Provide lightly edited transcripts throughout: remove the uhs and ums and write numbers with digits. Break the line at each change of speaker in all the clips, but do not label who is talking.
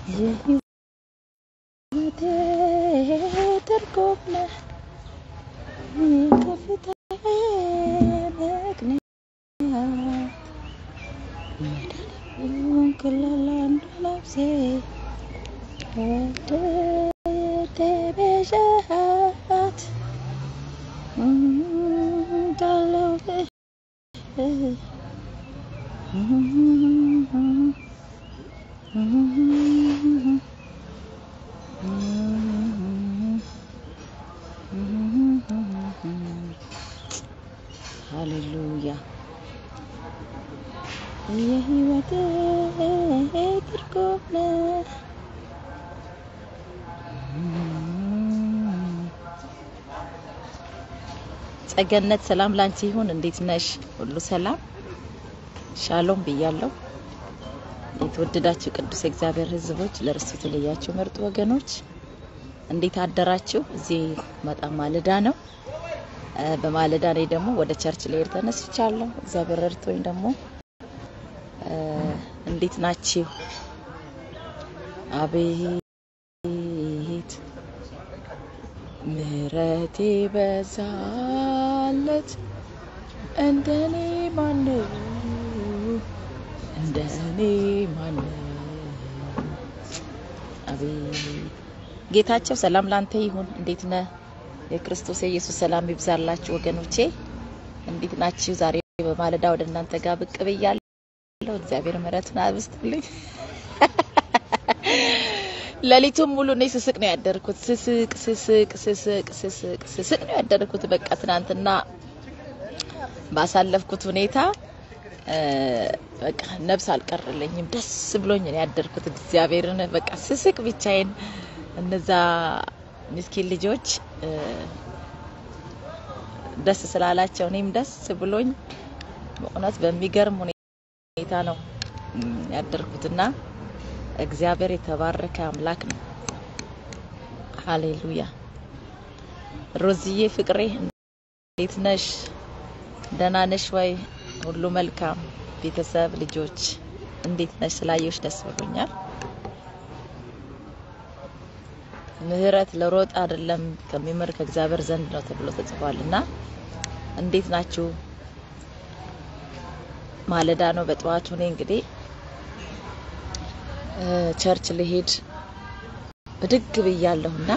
የህይወቴ ትርጉም ነህ ከፍታዬ ምክንያት መዳን ክላላንዱ ነፍሴ ወደ ቤዛት እንዳለው ሃሌሉያ የህይወቴ ትርጉም ነህ ጸገነት ሰላም ላንቺ ይሁን እንዴት ነሽ ሁሉ ሰላም ሻሎም ብያለሁ የተወደዳችሁ ቅዱስ እግዚአብሔር ሕዝቦች ለርስቱ ተለያችሁ ምርጥ ወገኖች እንዴት አደራችሁ እዚህ መጣ ማለዳ ነው በማለዳ ላይ ደግሞ ወደ ቸርች ላይ ተነስቻለሁ እግዚአብሔር ረድቶኝ ደግሞ እንዴት ናችሁ አቤት ምህረቴ በዛለት እንደኔ ማነው አቤት ጌታቸው ሰላም ላንተ ይሁን እንዴት ነህ የክርስቶስ ኢየሱስ ሰላም ይብዛላችሁ ወገኖቼ እንዴት ናችሁ ዛሬ በማለዳ ወደ እናንተ ጋር ብቅ ብያለሁ እግዚአብሔር ምህረቱን አብዝቶልኝ ለሊቱም ሙሉ ነው ስስቅ ነው ያደርኩት ስስቅ ነው ያደርኩት በቃ ትናንትና ባሳለፍኩት ሁኔታ በቃ ነፍስ አልቀረልኝም ደስ ብሎኝ ነው ያደርኩት እግዚአብሔርን በቃ ስስቅ ብቻዬን እነዛ ምስኪን ልጆች ደስ ስላላቸው እኔም ደስ ብሎኝ በእውነት በሚገርም ሁኔታ ነው ያደርኩትና እግዚአብሔር የተባረከ አምላክ ነው ሃሌሉያ ሮዚዬ ፍቅሬ እንዴት ነሽ ደህና ነሽ ወይ ሁሉ መልካም ቤተሰብ ልጆች እንዴት ነሽ ስላየሽ ደስ ብሎኛል ምህረት ለሮጥ አይደለም ከሚመር ከእግዚአብሔር ዘንድ ነው ተብሎ ተጽፏልና እንዴት ናችሁ ማለዳ ነው በጠዋቱ ነው እንግዲህ ቸርች ልሄድ በድግ ብያለሁና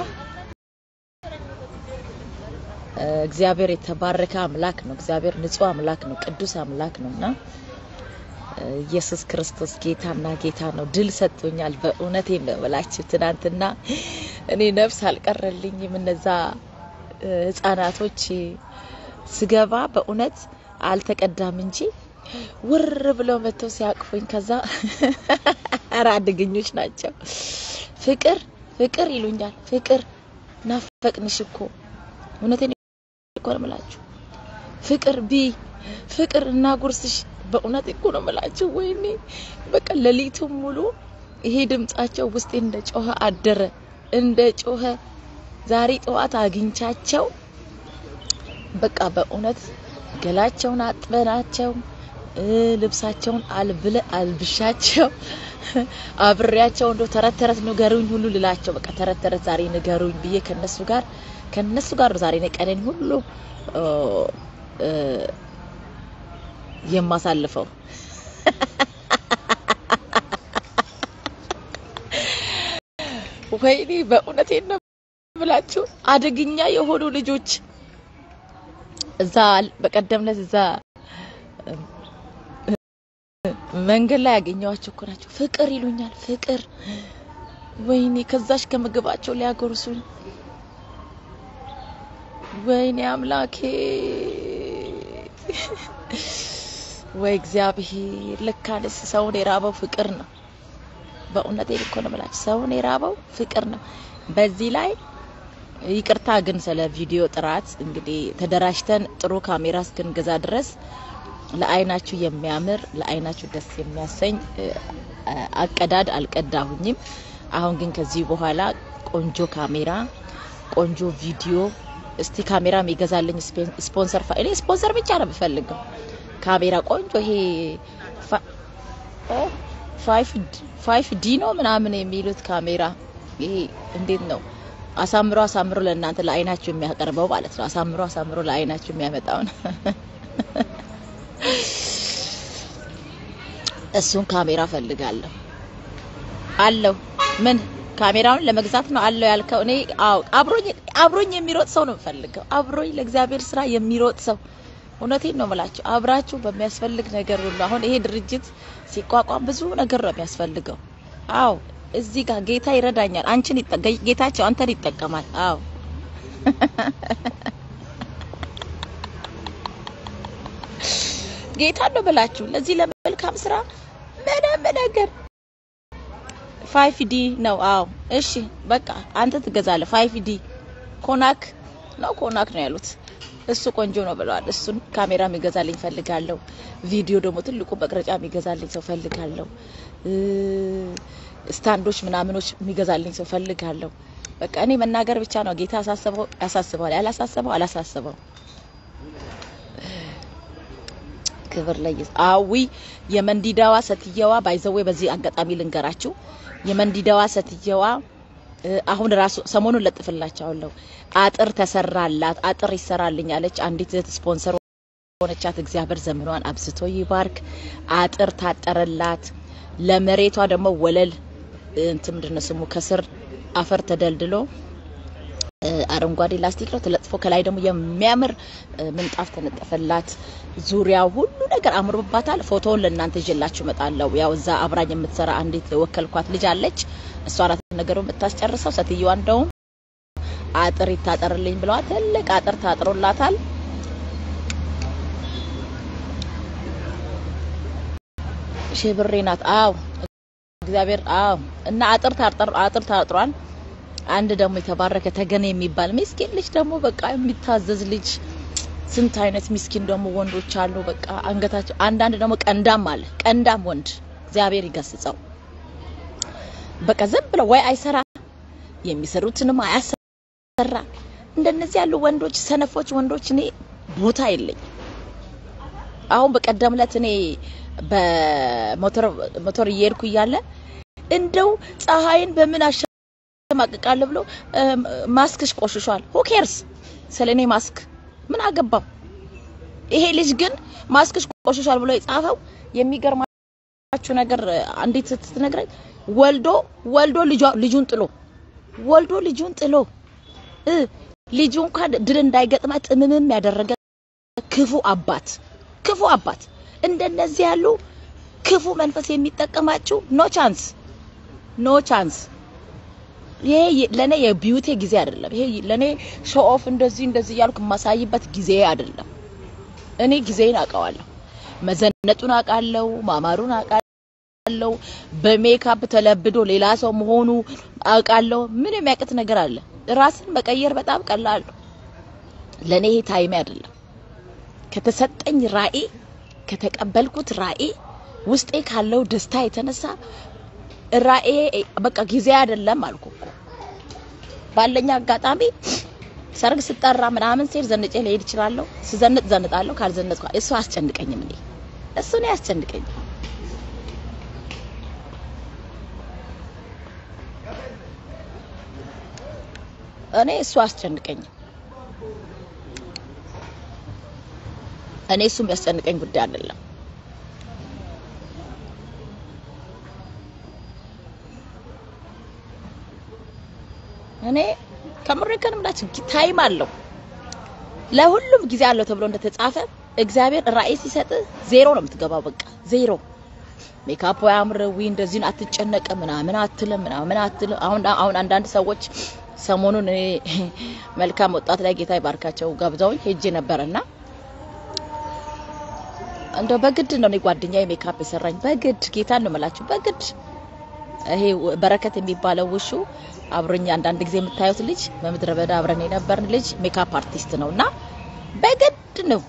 እግዚአብሔር የተባረከ አምላክ ነው እግዚአብሔር ንጹህ አምላክ ነው ቅዱስ አምላክ ነውና ኢየሱስ ክርስቶስ ጌታና ጌታ ነው ድል ሰጥቶኛል በእውነቴ ነው ብላችሁ ትናንትና እኔ ነፍስ አልቀረልኝም እነዛ ህፃናቶች ስገባ በእውነት አልተቀዳም እንጂ ውር ብለው መተው ሲያቅፉኝ ከዛ አራድግኞች ናቸው ፍቅር ይሉኛል ፍቅር ናፈቅንሽ እኮ እውነቴን እኮ ነው የምላችሁ ፍቅር እና ጉርስሽ በእውነት እኮ ነው የምላችሁ ወይኔ በቃ ለሊቱም ሙሉ ይሄ ድምጻቸው ውስጤ እንደጮኸ አደረ እንደጮኸ ዛሬ ጠዋት አግኝቻቸው በቃ በእውነት ገላቸውን አጥበናቸው ልብሳቸውን አልብሻቸው አብሬያቸው እንዶ ተረተረት ንገሩኝ ሁሉ ልላቸው በቃ ተረተረት ዛሬ ንገሩኝ ብዬ ከነሱ ጋር ዛሬ ነቀነኝ ሁሉ የማሳልፈው ወይኔ በእውነቴ ነው ብላችሁ አደግኛ የሆኑ ልጆች እዛ በቀደምነት እዛ መንገድ ላይ ያገኘዋቸው እኮ ናቸው ፍቅር ይሉኛል ፍቅር ወይኔ ከዛሽ ከምግባቸው ሊያጎርሱኝ ወይኔ አምላኬ ወይ እግዚአብሔር ለካንስ ሰውን የራበው ፍቅር ነው በእውነቴ እኮ ነው ማለት ሰውን የራበው ፍቅር ነው በዚህ ላይ ይቅርታ ግን ስለ ቪዲዮ ጥራት እንግዲህ ተደራጅተን ጥሩ ካሜራ እስክንገዛ ድረስ ለአይናችሁ የሚያምር ለአይናችሁ ደስ የሚያሰኝ አቀዳድ አልቀዳሁኝም አሁን ግን ከዚህ በኋላ ቆንጆ ካሜራ ቆንጆ ቪዲዮ እስቲ ካሜራ የሚገዛልኝ ስፖንሰር እኔ ስፖንሰር ብቻ ነው የምፈልገው ካሜራ ቆንጆ ይሄ 5D ነው ምናምን የሚሉት ካሜራ ይሄ እንዴት ነው አሳምሮ ለእናንተ ለአይናችሁ የሚያቀርበው ማለት ነው አሳምሮ ለአይናችሁ የሚያመጣው እሱን ካሜራ ፈልጋለሁ አለው ምን ካሜራውን ለመግዛት ነው አለው ያልከው እኔ አብሮኝ የሚሮጥ ሰው ነው ፈልገው አብሮኝ ለእግዚአብሔር ስራ የሚሮጥ ሰው እውነቴን ነው ማለት አብራችሁ በሚያስፈልግ ነገር ሁሉ አሁን ይሄ ድርጅት ሲቋቋም ብዙ ነገር ነው የሚያስፈልገው አው እዚህ ጋር ጌታ ይረዳኛል አንቺን ጌታቸው አንተን ይጠቀማል አው ጌታ ነው ብላችሁ ለዚህ ለመልካም ስራ ምንም ነገር 5D ነው አው እሺ በቃ አንተ ትገዛለህ 5D ኮናክ ነው ያሉት እሱ ቆንጆ ነው ብለዋል እሱን ካሜራ የሚገዛልኝ ፈልጋለሁ ቪዲዮ ደግሞ ትልቁ በቅረጫ የሚገዛልኝ ሰው ፈልጋለሁ ስታንዶች ምናምኖች የሚገዛልኝ ሰው ፈልጋለሁ በቃ እኔ መናገር ብቻ ነው ጌታ ያሳስበዋል አላሳስበው ክብር ለኢየሱስ አዊ የመንዲዳዋ ሰትየዋ ባይዘዌ በዚህ አጋጣሚ ልንገራችሁ የመንዲዳዋ ሰትየዋ አሁን ራሱ ሰሞኑን ለጥፍላቻውለው አጥር ተሰራላት አጥር ይሰራልኝ አለች አንዲት ስፖንሰር ሆነቻት እግዚአብሔር ዘመኗን አብዝቶ ይባርክ አጥር ታጠረላት ለመሬቷ ደግሞ ወለል እንት ምንድነው ስሙ ከስር አፈር ተደልድሎ አረንጓዴ ላስቲክ ነው ተለጥፎ ከላይ ደግሞ የሚያምር ምንጣፍ ተነጠፈላት ዙሪያው ሁሉ ነገር አምሮባታል ፎቶውን ለእናንተ ይዤላችሁ መጣለው ያው እዛ አብራኝ የምትሰራ አንዲት ወከልኳት ልጅ አለች እሷ አራት ነገሩን ብታስጨርሰው ሰትየዋ እንደው አጥር ይታጠርልኝ ብለዋል ትልቅ አጥር ታጥሮላታል ሸብሬናት አው እግዚአብሔር አው እና አጥር ታጥሯል አንድ ደግሞ የተባረከ ተገነ የሚባል ምስኪን ልጅ ደግሞ በቃ የሚታዘዝ ልጅ ስንት አይነት ምስኪን ደግሞ ወንዶች አሉ በቃ አንገታቸው አንዳንድ ደግሞ ቀንዳም ወንድ እግዚአብሔር ይገስጸው በቃ ዝም ብለው ወይ አይሰራ የሚሰሩትንም አያሰራ እንደነዚህ ያሉ ወንዶች ሰነፎች ወንዶች እኔ ቦታ የለኝ አሁን በቀደምለት እኔ በሞተር እየሄድኩ ይያለ እንደው ፀሐይን በምን አሸማቅቃለሁ ብሎ ማስክሽ ቆሽሿል who cares ስለኔ ማስክ ምን አገባው ይሄ ልጅ ግን ማስክሽ ቆሽሿል ብሎ ይጻፈው የሚገርማችሁ ነገር አንዲት ስትነግረኝ ወልዶ ልጁን ጥሎ ልጁ እንኳን ድል እንዳይገጥማ ጥምምም ያደረገ ክፉ አባት እንደነዚህ ያሉ ክፉ መንፈስ የሚጠቀማችሁ ኖ ቻንስ ይሄ ለኔ የቢዩቲ ጊዜ አይደለም ይሄ ለኔ ሾው ኦፍ እንደዚህ ያልኩ ማሳይበት ጊዜ አይደለም እኔ ጊዜን አቃዋለሁ መዘነጡን አቃለው ማማሩን አቃለው በሜካፕ ተለብዶ ሌላ ሰው መሆኑ አቃለው ምን የሚያቀት ነገር አለ ራስን መቀየር በጣም ቀላል ነው ለኔ ይሄ ታይም አይደለም ከተሰጠኝ ራእይ ከተቀበልኩት ራእይ ውስጤ ካለው ደስታ የተነሳ ራእይ በቃ ጊዜ አይደለም አልኩኩ ባለኛ አጋጣሚ ሰርግ ስጠራ ምናምን ሴር ዘንጬ ልሄድ ይችላልው ዘንጣለሁ ካልዘነጥኩ እሱ አስጨንቀኝም እሱ ነው ያስጨንቀኝ እኔ እሱ አስጨንቀኝ እኔ እሱ የሚያስጨንቀኝ ጉዳይ አይደለም እኔ ከመረከንም ላች ታይም አለው ለሁሉም ጊዜ አለው ተብሎ እንደተጻፈ እግዚአብሔር ራእይ ሲሰጥ ዜሮ ነው የምትገባው በቃ ዜሮ ሜካፕ ያምረው እንደዚህ አትጨነቀ ምናምን አትልም አሁን አንዳንድ ሰዎች ሰሞኑን መልካም ወጣት ላይ ጌታ ይባርካቸው ጋብዛውኝ ሄጄ ነበርና እንደው በግድ ነው ጓደኛዬ ሜካፕ ይሰራኝ በግድ ጌታን ነው መላችሁ በግድ ይሄ በረከት የሚባለው ውሹ አብሮኛ አንዳንድ ጊዜ የምታዩት ልጅ በመድረ በዳ አብረን የነበርን ልጅ ሜካፕ አርቲስት ነውና በግድ ነው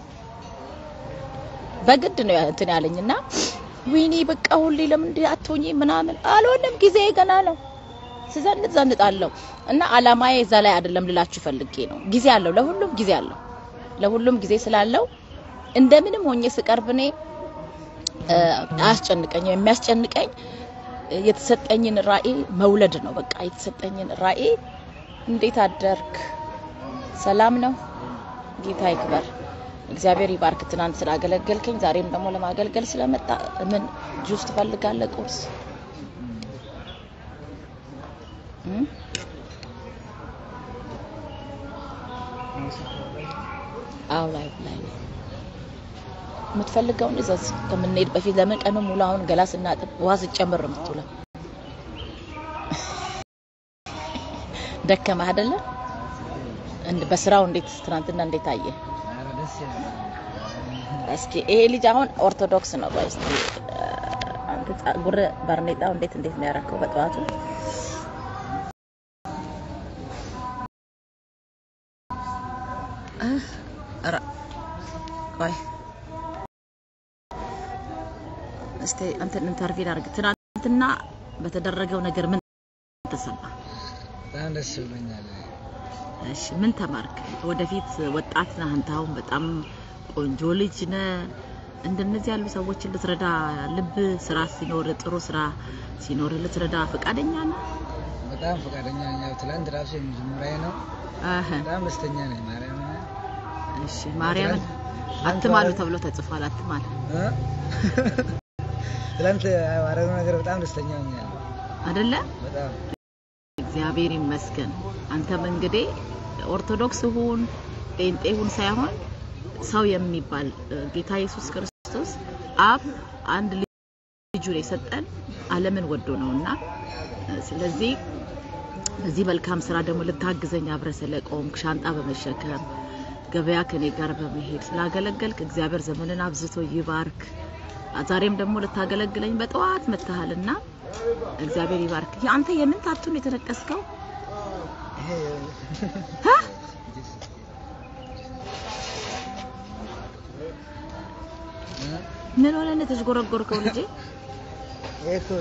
እንትን ያለኝና ዊኒ በቃ ሁሌ ለምን አትሆኚ ምናምን አልሆነም ጊዜ ገና ነው ዘንጣለሁ እና አላማዬ እዛ ላይ አይደለም ልላችሁ ፈልጌ ነው ጊዜ አለው ለሁሉም ጊዜ ስላለው እንደምንም ሆኜ ስቀርብኔ አስጨንቀኝ የሚያስጨንቀኝ የተሰጠኝን ራእይ መውለድ ነው በቃ የተሰጠኝን ራእይ እንዴት አደርክ ሰላም ነው ጌታ ይክበር እግዚአብሔር ይባርክ ትናንት ስላገለገልከኝ ዛሬም ደግሞ ለማገልገል ስለመጣ ምን ጁስ ትፈልጋለህ ቁርስ አው ላይ ምትፈልገው እዛዝ ከመንሄድ በፊት ለምን ቀኑ ሙሉ አሁን ገላስና ዋስ ጨምር ምትውለው ደከማ አይደለ እንደ በስራው እንዴት ትናንትና እንዴት አየ እስኪ ይሄ ልጅ አሁን ኦርቶዶክስ ነው ባይስ አንተ ጸጉር ባርኔጣው እንዴት ነው ያረከው በጠዋቱ አራ ቆይ እስቲ አንተ ኢንተርቪው አድርግ ትናንትና በተደረገው ነገር ምን ተሰማ
በጣም ደስ ብሎኛል
እሺ ምን ተማርክ ወደፊት ወጣት ነህ አንተ አሁን በጣም ቆንጆ ልጅ ነህ እንደነዚህ ያሉ ሰዎችን ልትረዳ ልብ ስራ ሲኖር ጥሩ ስራ ሲኖር ልትረዳ ፈቃደኛ ነህ
በጣም ፈቃደኛ ነኝ ትላንት ራሱ የመጀመሪያ ነው በጣም ደስተኛ ነኝ ማርያም
እሺ ማርያም አትማሉ ተብሎ ተጽፏል አትማል
ትላንት ማርያም ነገር በጣም ደስተኛ ነኝ
አይደለ
በጣም
እግዚአብሔር ይመስገን አንተም እንግዲህ ኦርቶዶክስ ሁን ጴንጤ ሁን ሳይሆን ሰው የሚባል ጌታ ኢየሱስ ክርስቶስ አብ አንድ ልጁን የሰጠን ዓለምን ወዶ ነውና ስለዚህ በዚህ መልካም ስራ ደግሞ ልታግዘኝ አብረ ስለቆምክ ሻንጣ በመሸከም ገበያ ከኔ ጋር በመሄድ ስላገለገልክ እግዚአብሔር ዘመንን አብዝቶ ይባርክ ዛሬም ደግሞ ልታገለግለኝ በጠዋት መተሃልና እግዚአብሔር ይባርክ ያንተ የምን ታቱን የተነቀስከው ምን ሆነ ነው ተሽጎረጎርከው ልጄ
እኮ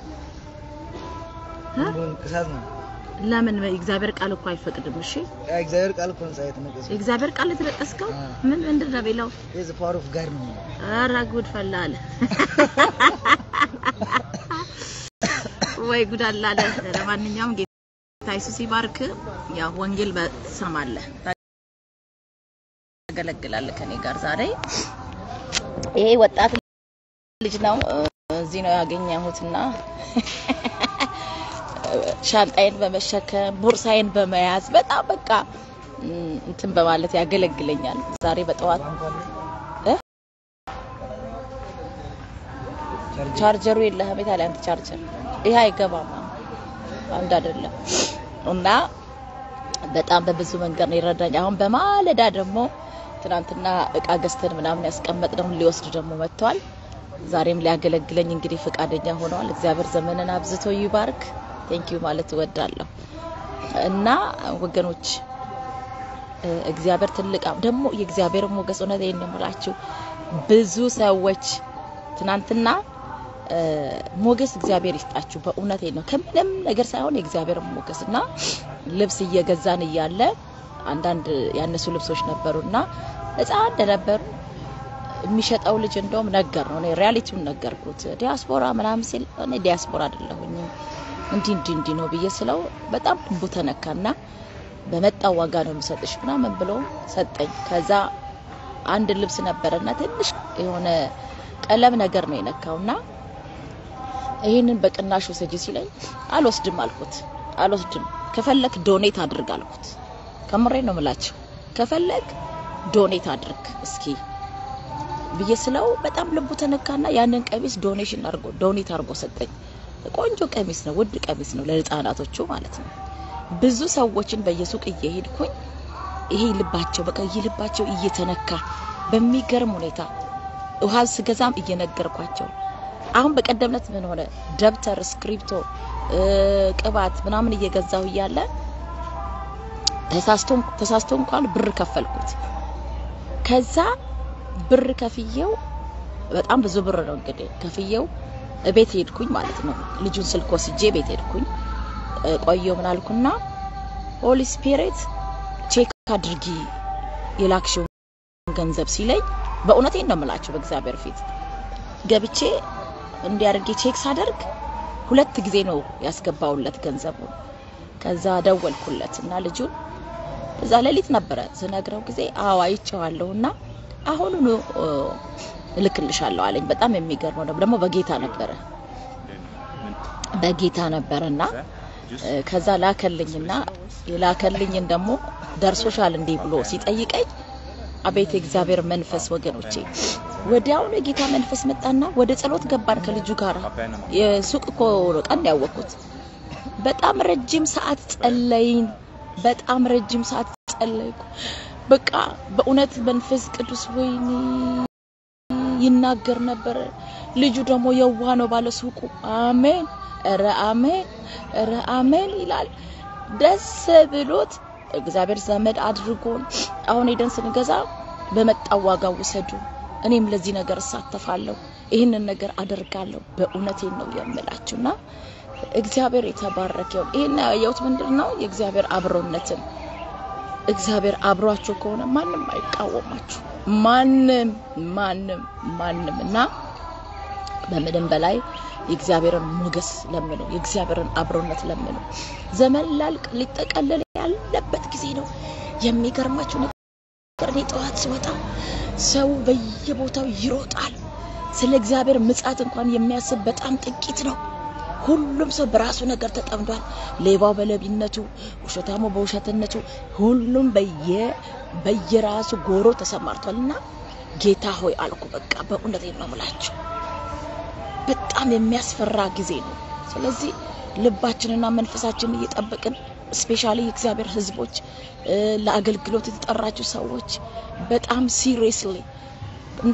ከሳት ነው
ለምን እግዚአብሔር ቃል እኮ አይፈቅድም እሺ
እግዚአብሔር ቃል እኮ ነው የተነቀስከው
እግዚአብሔር ቃል የተነቀስከው ምን እንደዛ ቢለው
is power of God ነው
አራ ጉድ ፈላለ ወይ ጉድ አላለ ለማንኛውም ጌታ ኢየሱስ ይባርክ ያ ወንጌል በሰማለህ ታገለግላለህ ከኔ ጋር ዛሬ ይሄ ወጣት ልጅ ነው እዚህ ነው ያገኘሁትና ሻንጣዬን በመሸከም ቦርሳዬን በመያዝ በጣም በቃ እንትን በማለት ያገለግለኛል ዛሬ በጠዋት ቻርጀሩ የለህም የታለ አንተ ቻርጀር ይሄ አይገባም አንድ አይደለም እና በጣም በብዙ መንገድ ነው ይረዳኝ አሁን በማለዳ ደግሞ ትናንትና እቃ ገዝተን ምናምን ያስቀመጥነው ሊወስድ ደግሞ መጥቷል ዛሬም ሊያገለግለኝ እንግዲህ ፈቃደኛ ሆኗል እግዚአብሔር ዘመንን አብዝቶ ይባርክ ቴንክ ዩ ማለት ወዳለሁ እና ወገኖች እግዚአብሔር ትልቅ ደግሞ የእግዚአብሔር ሞገስ ሆነ እንደምላችሁ ብዙ ሰዎች ትናንትና ሞገስ እግዚአብሔር ይስጣችሁ በእውነቴ ነው ከምንም ነገር ሳይሆን የእግዚአብሔር ሞገስና ልብስ እየገዛን ይያለ አንዳንድ ያነሱ ልብሶች ነበሩና ህፃን ደነበሩ የሚሸጣው ልጅ እንደውም ነገር ነው እኔ ሪያሊቲውን ነገርኩት ዲያስፖራ ምናምን ሲል እኔ ዲያስፖራ አይደለሁኝ እንዲ ነው በየስለው በጣም ልቡ ተነካና በመጣው ዋጋ ነው የሚሰጥሽ ምናምን ብሎ ሰጠኝ ከዛ አንድ ልብስ ነበርና ትንሽ የሆነ ቀለም ነገር ነው የነካውና ይሄንን በቅናሽ ወሰጂ ሲለኝ አልወስድም አልኩት አልወስድም ከፈለክ ዶኔት አድርግ አልኩት ከምሬ ነው የምላችሁ ከፈለክ ዶኔት አድርግ እስኪ በየስለው በጣም ልቡ ተነካና ያንን ቀሚስ ዶኔት አርጎ ሰጠኝ ቆንጆ ቀሚስ ነው ውድ ቀሚስ ነው ለህፃናቶቹ ማለት ነው ብዙ ሰዎችን በየሱቅ እየሄድኩኝ ይሄ ልባቸው በቃ ይልባቸው እየተነካ በሚገርም ሁኔታ ውሃ ስገዛም እየነገርኳቸው አሁን በቀደምነት ምን ሆነ ደብተር ስክሪፕቶ ቅባት ምናምን እየገዛው ይያለ ተሳስቶ እንኳን ብር ከፈልኩት ከዛ ብር ከፍየው በጣም ብዙ ብር ነው እንግዲህ ከፍየው ቤት ሄድኩኝ ማለት ነው ልጁን ስልክ ወስጄ ቤት ሄድኩኝ ቆየው ምን አልኩና ሆሊ ስፒሪት ቼክ አድርጊ የላክሽው ገንዘብ ሲለኝ በእውነቴ ነው የምላችሁ በእግዚአብሔር ፊት ገብቼ እንዲያርጌ ቼክ ሳደርግ ሁለት ጊዜ ነው ያስገባውለት ገንዘቡ ከዛ ደወልኩለትና ልጁን እዛ ሌሊት ነበር ዝነግረው ጊዜ አዎ አይቼዋለሁና አሁን ነው ልክልሻለሁ አለኝ በጣም የሚገርመው ነው ደግሞ በጌታ ነበርና ከዛ ላከልኝና የላከልኝን ደግሞ ደርሶሻል እንዴ ብሎ ሲጠይቀኝ አቤት እግዚአብሔር መንፈስ ወገኖቼ ወዲያው የጌታ መንፈስ መጣና ወደ ጸሎት ገባን ከልጁ ጋር የሱቅ ቀን ያወቁት በጣም ረጅም ሰዓት ጸለይን በጣም ረጅም ሰዓት ጸለይኩ በቃ በእውነት መንፈስ ቅዱስ ወይኒ ይናገር ነበር ልጁ ደግሞ የዋህ ነው ባለ ሱቁ አሜን አሜን ይላል ደስ ብሎት እግዚአብሔር ዘመድ አድርጎን አሁን ሄደን ስንገዛ በመጣው ዋጋው ወሰዱ እኔም ለዚህ ነገር እሳተፋለሁ ይሄንን ነገር አደርጋለሁ በእውነቴን ነው የምላችሁና እግዚአብሔር የተባረከው ይሄን ያዩት ምንድነው የእግዚአብሔር አብሮነትን እግዚአብሔር አብሯችሁ ከሆነ ማንንም አይቃወማችሁ ማንምና በመደም በላይ የእግዚአብሔርን ሞገስ ለምኑ የእግዚአብሔርን አብሮነት ለምኑ ዘመን ላልቅ ሊጠቀለል ያለበት ጊዜ ነው የሚገርማችሁ ነገር እኔ ጠዋት ሲወጣ ሰው በየቦታው ይሮጣል ስለ እግዚአብሔር ምጻት እንኳን የሚያስብ በጣም ጥቂት ነው ሁሉም ሰው በራሱ ነገር ተጠምዷል ሌባው በለቢነቱ ውሸታሙ በውሸትነቱ ሁሉም በየራሱ ጎሮ ተሰማርቷልና ጌታ ሆይ አልኩ በቃ በእውነት ነው በጣም የሚያስፈራ ጊዜ ነው ስለዚህ ልባችንና መንፈሳችንን እየጠበቅን ስፔሻሊ የእግዚአብሔር ህዝቦች ለአገልግሎት የተጠራችሁ ሰዎች በጣም ሲሪየስሊ እንደ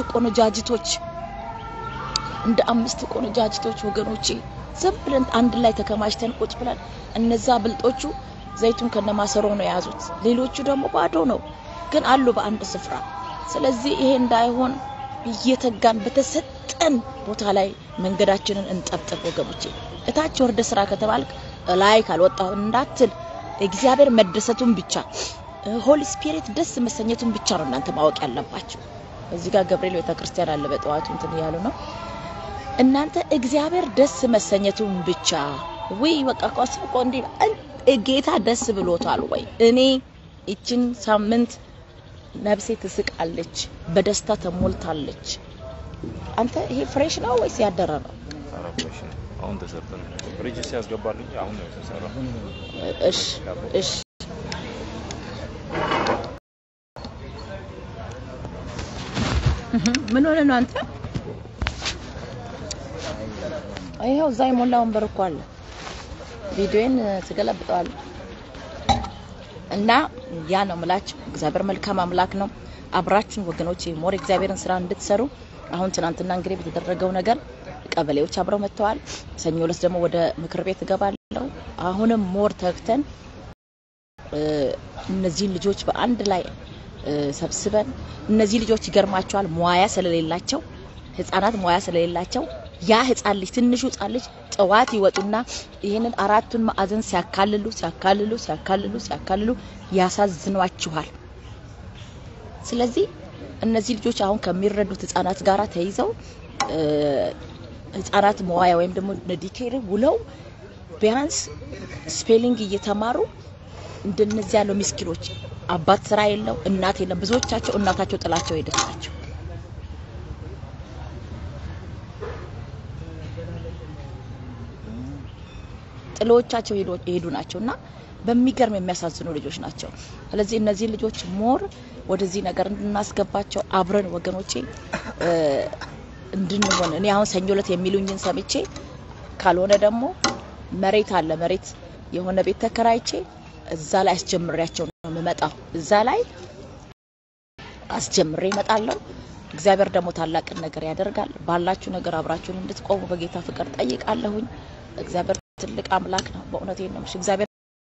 አምስት ቆነጃጅቶች ወገኖቼ ዝም ብለን አንድ ላይ ተከማችተን ቁጭ ብለን እነዛ ብልጦቹ ዘይቱን ከነማሰሮ ነው ያዙት ሌሎቹ ደግሞ ባዶ ነው ግን አሉ በአንድ ስፍራ ስለዚህ ይሄ እንዳይሆን እየተጋን በተሰጠን ቦታ ላይ መንገዳችንን እንጠብጥብ ወገኖቼ እታች ወርደ ስራ ከተባልክ ላይ ካልወጣው እንዳትል እግዚአብሔር መደሰቱን ብቻ ሆሊ ስፒሪት ደስ መሰኘቱን ብቻ ነው እናንተ ማወቅ ያለባችሁ እዚህ ጋር ገብርኤል ቤተክርስቲያን አለ በጠዋቱ እንትን ያሉ ነው እናንተ እግዚአብሔር ደስ መሰኘቱን ብቻ ወይ በቃ ቆስቆ እንዴ ጌታ ደስ ብሎታል ወይ እኔ እቺን ሳምንት ነፍሴ ትስቃለች በደስታ ተሞልታለች አንተ ይሄ ፍሬሽ ነው ወይስ ያደረ ነው
ፍሬሽ ነው አሁን ተሰርተን ሪጅስ ያስገባልኝ አሁን ነው ተሰራው
እሺ ምን ሆነ ነው አንተ አይው ዛይ ሞላውን በርኳል ቪዲዮን ተገለብጠዋል እና ያ ነው ምላችሁ እግዚአብሔር መልካም አምላክ ነው አብራችን ወገኖቼ ሞር እግዚአብሔርን ስራ እንድትሰሩ አሁን ትናንትና እንግዲህ በተደረገው ነገር ቀበሌዎች አብረው መጥተዋል ሰኞ ዕለት ደግሞ ወደ ምክር ቤት ገባለው አሁንም ሞር ተክተን እነዚህ ልጆች በአንድ ላይ ሰብስበን እነዚህ ልጆች ይገርማቸዋል ሙያ ስለሌላቸው ህፃናት ሙያ ስለሌላቸው ያ ህፃን ልጅ ትንሹ ህፃን ልጅ ጠዋት ይወጡና ይሄንን አራቱን ማዕዘን ሲያካልሉ ያሳዝኗቸዋል ስለዚህ እነዚህ ልጆች አሁን ከሚረዱት ህፃናት ጋራ ተይዘው ህፃናት ሙያ ወይም ደግሞ ዲኬር ውለው ቢያንስ ስፔሊንግ እየተማሩ እንደነዚህ ያለው ምስኪኖች አባት ስራ የለው እናት የለም ብዙዎቻቸው እናታቸው ጥላቸው ሄደቻቸው ጥሎቻቸው ሄዱ ናቸውና በሚገርም የሚያሳዝኑ ልጆች ናቸው ስለዚህ እነዚህ ልጆች ሞር ወደዚህ ነገር እንድናስገባቸው አብረን ወገኖቼ እንድንሆን እኔ አሁን ሰኞ ዕለት የሚሉኝን ሰምቼ ካልሆነ ደግሞ መሬት አለ መሬት የሆነ ቤት ተከራይቼ እዛ ላይ አስጀምሬያቸው ነው የምመጣው እዛ ላይ አስጀምሬ እመጣለሁ እግዚአብሔር ደግሞ ታላቅ ነገር ያደርጋል ባላችሁ ነገር አብራችሁን እንድትቆሙ በጌታ ፍቅር ጠይቃለሁኝ እግዚአብሔር ትልቅ አምላክ ነው በእውነቴ ነው እግዚአብሔር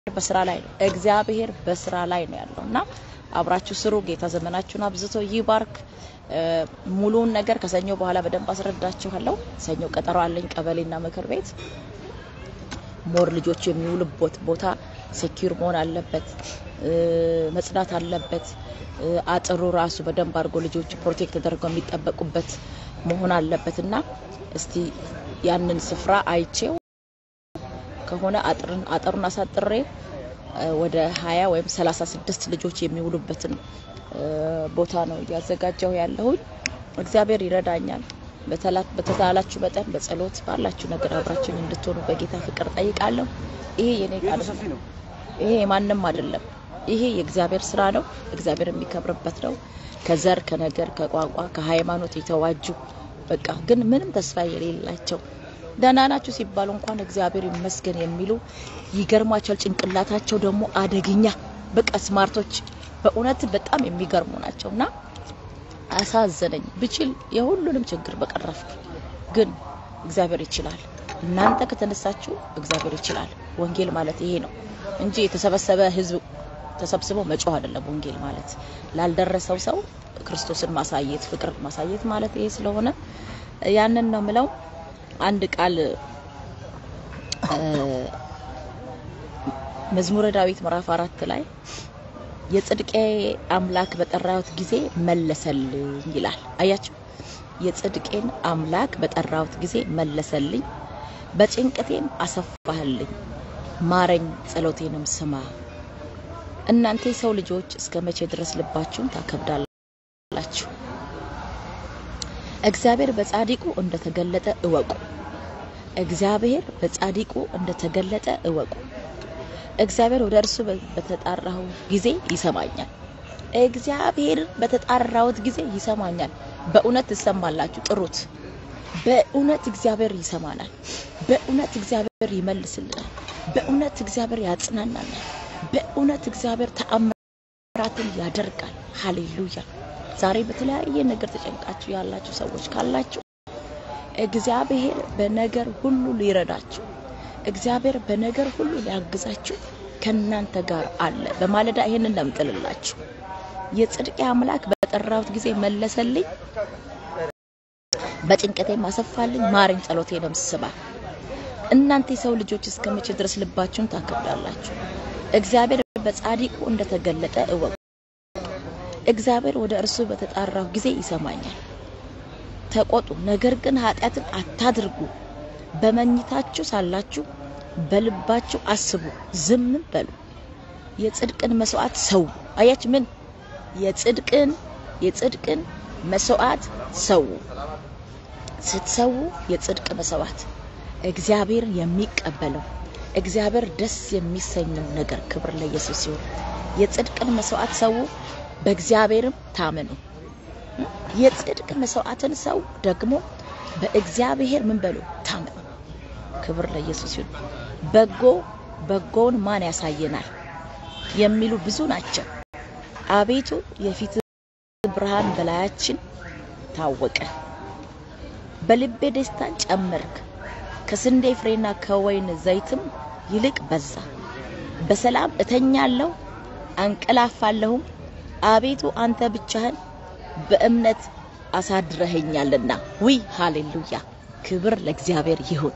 በስራ ላይ ነው ያለውና አብራችሁ ስሩ ጌታ ዘመናችሁን አብዝቶ ይባርክ ሙሉውን ነገር ከሰኞ በኋላ በደንብ አስረዳችኋለሁ ሰኞ ቀጠሮ አለኝ ቀበሌና ምክር ቤት ሞር ልጆች የሚውሉበት ቦታ ሴኩር መሆን አለበት መጽዳት አለበት አጥሩ ራሱ በደንብ አድርጎ ልጆች ፕሮቴክት ተደርገው የሚጠበቁበት መሆን አለበትና እስቲ ያንን ስፍራ አይቼው ከሆነ አጥሩን አሳጥሬ ወደ 20 ወይም 36 ልጆች የሚውሉበትን ቦታ ነው ያዘጋጀው ያለሁኝ። እግዚአብሔር ይረዳኛል። በተሳላችሁ መጠን በጸሎት ባላችሁ ነገር አብራችሁን እንድትሆኑ በጌታ ፍቅር ጠይቃለሁ። ይሄ የኔ ቃል ነው። ይሄ ማንንም አይደለም። ይሄ የእግዚአብሔር ስራ ነው። እግዚአብሔር የሚከብርበት ነው። ከዘር ከነገር ከቋንቋ ከሃይማኖት የተዋጁ በቃ ግን ምንም ተስፋ የሌላቸው ደህና ናችሁ ሲባሉ እንኳን እግዚአብሔር ይመስገን የሚሉ ይገርማቸዋል። ጭንቅላታቸው ደግሞ አደገኛ በቃ ስማርቶች በእውነት በጣም የሚገርሙ ናቸውና አሳዘነኝ። ብችል የሁሉንም ችግር በቀረፍኩ ግን እግዚአብሔር ይችላል። እናንተ ከተነሳችሁ እግዚአብሔር ይችላል። ወንጌል ማለት ይሄ ነው እንጂ የተሰበሰበ ህዝብ ተሰብስቦ መጮህ አይደለም። ወንጌል ማለት ላልደረሰው ሰው ክርስቶስን ማሳየት ፍቅር ማሳየት ማለት ይሄ ስለሆነ ያንን ነው ምለው። አንድ ቃል መዝሙረ ዳዊት ምዕራፍ 4 ላይ የጽድቄ አምላክ በጠራሁት ጊዜ መለሰልኝ ይላል። አያችሁ፣ የጽድቄን አምላክ በጠራሁት ጊዜ መለሰልኝ፣ በጭንቀቴም አሰፋህልኝ፣ ማረኝ ጸሎቴንም ስማ። እናንተ ሰው ልጆች እስከመቼ ድረስ ልባችሁን ታከብዳላችሁ? እግዚአብሔር በጻድቁ እንደተገለጠ እወቁ። እግዚአብሔር በጻድቁ እንደተገለጠ እወቁ። እግዚአብሔር ወደ እርሱ በተጣራው ጊዜ ይሰማኛል። እግዚአብሔር በተጣራውት ጊዜ ይሰማኛል። በእውነት ትሰማላችሁ። ጥሩት። በእውነት እግዚአብሔር ይሰማናል። በእውነት እግዚአብሔር ይመልስልናል። በእውነት እግዚአብሔር ያጽናናናል። በእውነት እግዚአብሔር ተአምራትን ያደርጋል። ሃሌሉያ። ዛሬ በተለያየ ነገር ተጨንቃችሁ ያላችሁ ሰዎች ካላችሁ እግዚአብሔር በነገር ሁሉ ሊረዳችሁ፣ እግዚአብሔር በነገር ሁሉ ሊያግዛችሁ ከናንተ ጋር አለ። በማለዳ ይሄንን ለምጥልላችሁ። የጽድቄ አምላክ በጠራሁት ጊዜ መለሰልኝ፣ በጭንቀቴም አሰፋልኝ፣ ማረኝ ጸሎቴንም ስማ። እናንተ ሰው ልጆች እስከመቼ ድረስ ልባችሁን ታከብዳላችሁ? እግዚአብሔር በጻድቁ እንደተገለጠ እወቁ። እግዚአብሔር ወደ እርሱ በተጣራው ጊዜ ይሰማኛል። ተቆጡ፣ ነገር ግን ኃጢአትን አታድርጉ። በመኝታችሁ ሳላችሁ በልባችሁ አስቡ፣ ዝም በሉ። የጽድቅን መስዋዕት ሰው አያችሁ። ምን የጽድቅን መስዋዕት ሰው ስትሰው የጽድቅ መስዋዕት እግዚአብሔር የሚቀበለው እግዚአብሔር ደስ የሚሰኘው ነገር ክብር ለኢየሱስ ይሁን። የጽድቅን መስዋዕት ሰው በእግዚአብሔርም ታመኑ። የጽድቅ መስዋዕትን ሰው ደግሞ በእግዚአብሔር ምን በሉ ታመኑ። ክብር ለኢየሱስ ይሁን። በጎውን ማን ያሳየናል የሚሉ ብዙ ናቸው። አቤቱ የፊት ብርሃን በላያችን ታወቀ። በልቤ ደስታን ጨመርክ፣ ከስንዴ ፍሬና ከወይን ዘይትም ይልቅ በዛ። በሰላም እተኛለሁ አንቀላፋለሁም፣ አቤቱ አንተ ብቻህን በእምነት አሳድረኸኛልና። ሃሌሉያ፣ ክብር ለእግዚአብሔር ይሁን።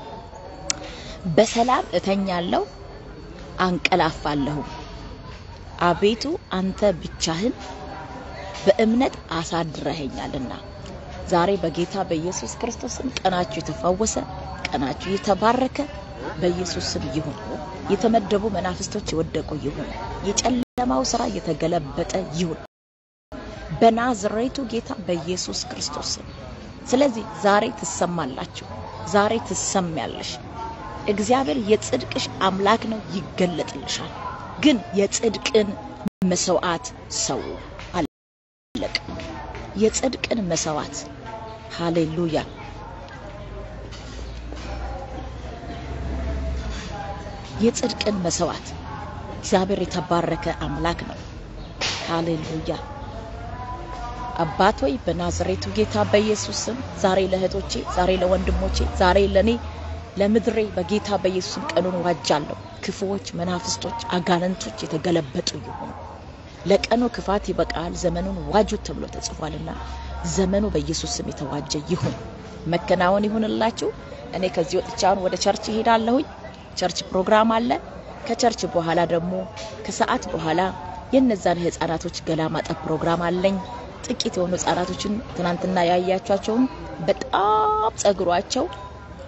በሰላም እተኛለሁ አንቀላፋለሁ፣ አቤቱ አንተ ብቻህን በእምነት አሳድረኸኛልና። ዛሬ በጌታ በኢየሱስ ክርስቶስም ቀናችሁ የተፈወሰ ቀናችሁ የተባረከ በኢየሱስ ስም ይሁን። የተመደቡ መናፍስቶች የወደቁ ይሁን። የጨለማው ስራ የተገለበጠ ይሁን በናዝሬቱ ጌታ በኢየሱስ ክርስቶስ። ስለዚህ ዛሬ ትሰማላችሁ፣ ዛሬ ትሰማያለሽ። እግዚአብሔር የጽድቅሽ አምላክ ነው፣ ይገለጥልሻል። ግን የጽድቅን መስዋዕት ሰው አለቀ። የጽድቅን መስዋዕት ሃሌሉያ። የጽድቅን መስዋዕት እግዚአብሔር የተባረከ አምላክ ነው። ሃሌሉያ። አባቶይ በናዝሬቱ ጌታ በኢየሱስ ስም ዛሬ ለእህቶቼ፣ ዛሬ ለወንድሞቼ፣ ዛሬ ለኔ ለምድሬ በጌታ በኢየሱስ ስም ቀኑን ዋጃለሁ። ክፉዎች፣ መናፍስቶች፣ አጋንንቶች የተገለበጡ ይሁኑ። ለቀኑ ክፋት ይበቃል፣ ዘመኑን ዋጁት ተብሎ ተጽፏልና ዘመኑ በኢየሱስ ስም የተዋጀ ይሁን። መከናወን ይሁንላችሁ። እኔ ከዚህ ወጥቻውን ወደ ቸርች ሄዳለሁ። ቸርች ፕሮግራም አለ። ከቸርች በኋላ ደግሞ ከሰዓት በኋላ የነዛን ህፃናቶች ገላ ማጠብ ፕሮግራም አለኝ። ጥቂት የሆኑ ህፃናቶችን ትናንትና ያያያቸውን በጣም ጸጉሯቸው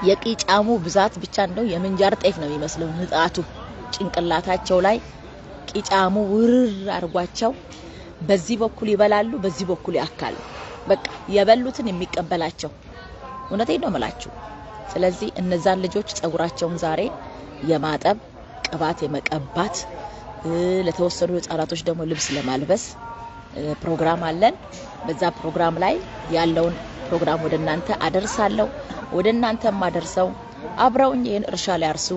የቂጫሙ ብዛት ብቻ እንደው የምንጃር ጤፍ ነው የሚመስለው ንጣቱ ጭንቅላታቸው ላይ ቂጫሙ ውርር አርጓቸው በዚህ በኩል ይበላሉ በዚህ በኩል ያካሉ በቃ የበሉትን የሚቀበላቸው እውነቴን ነው ማለት ስለዚህ እነዛን ልጆች ጸጉራቸውን ዛሬ የማጠብ ቅባት የመቀባት ለተወሰኑ ህፃናቶች ደግሞ ልብስ ለማልበስ ፕሮግራም አለን በዛ ፕሮግራም ላይ ያለውን ፕሮግራም ወደናንተ አደርሳለሁ ወደናንተ ማደርሰው አብረውኝ ይሄን እርሻ ላይ አርሱ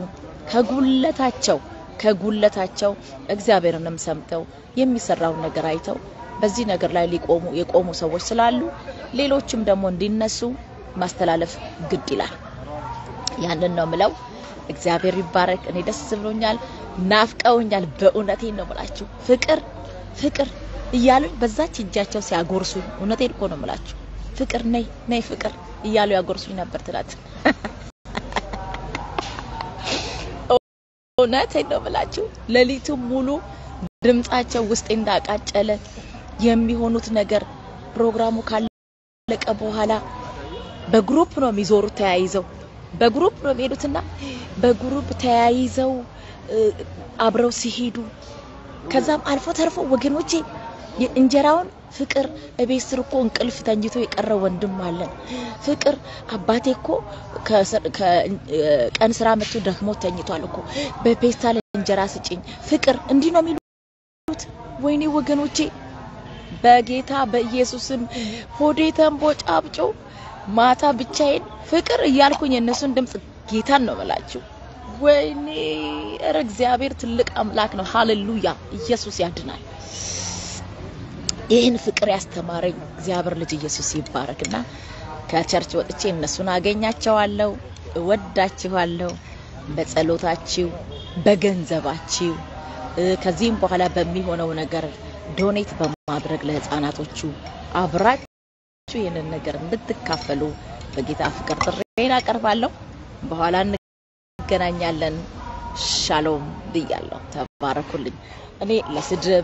ከጉለታቸው እግዚአብሔርንም ሰምተው የሚሰራው ነገር አይተው በዚህ ነገር ላይ የቆሙ ሰዎች ስላሉ ሌሎችም ደግሞ እንዲነሱ ማስተላለፍ ግድ ይላል ያንን ነው ምለው እግዚአብሔር ይባረክ እኔ ደስ ብሎኛል ናፍቀውኛል በእውነቴ ነው ማለት ፍቅር እያሉኝ በዛች እጃቸው ሲያጎርሱ እውነቴን እኮ ነው ማለት ፍቅር ነይ ፍቅር እያሉ ያጎርሱኝ ነበር ትላት እውነቴን ነው ማለት ለሊቱ ሙሉ ድምጻቸው ውስጥ እንዳቃጨለ የሚሆኑት ነገር ፕሮግራሙ ካለቀ በኋላ በግሩፕ ነው የሚዞሩት ተያይዘው በግሩፕ ነው የሚሄዱትና በግሩፕ ተያይዘው አብረው ሲሄዱ ከዛም አልፎ ተርፎ ወገኖቼ የእንጀራውን ፍቅር እቤስር እኮ እንቅልፍ ተኝቶ የቀረ ወንድም አለን ፍቅር አባቴኮ ከቀን ስራ መጥቶ ደክሞ ተኝቷል እኮ በፔስታል እንጀራ ስጪኝ ፍቅር እንዲህ ነው የሚሉት ወይኔ ወገኖቼ በጌታ በኢየሱስም ሆዴ ተንቦጫብጮ ማታ ብቻዬን ፍቅር እያልኩኝ እነሱን ድምጽ ጌታን ነው ማለት ወይኔ እግዚአብሔር ትልቅ አምላክ ነው ሃሌሉያ ኢየሱስ ያድናል ይሄን ፍቅር ያስተማረኝ እግዚአብሔር ልጅ ኢየሱስ ይባረክና ከቸርች ወጥቼ እነሱን አገኛቸዋለሁ እወዳችኋለሁ በጸሎታችሁ በገንዘባችሁ ከዚህም በኋላ በሚሆነው ነገር ዶኔት በማድረግ ለህፃናቶቹ አብራችሁ ይሄንን ነገር እንድትካፈሉ በጌታ ፍቅር ጥሬን አቀርባለሁ በኋላ እንገናኛለን ሻሎም ብያለሁ ተባረኩልኝ እኔ ለስድብ